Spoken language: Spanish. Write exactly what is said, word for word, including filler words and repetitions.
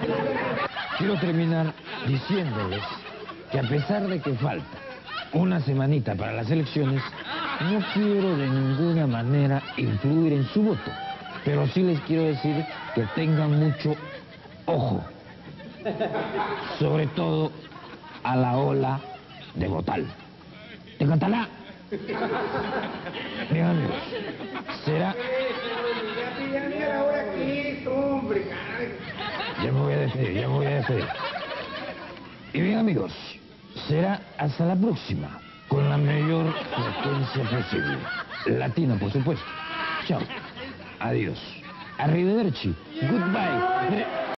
Quiero terminar diciéndoles que a pesar de que falta una semanita para las elecciones, no quiero de ninguna manera influir en su voto, pero sí les quiero decir que tengan mucho ojo, sobre todo a la ola de Botal. ¿De Catalá? Bien, amigos, será... Ya me voy a despedir, ya me voy a despedir. Y bien, amigos, será hasta la próxima, con la mayor frecuencia posible. Latina, por supuesto. Chao. Adiós. Arrivederci. Goodbye.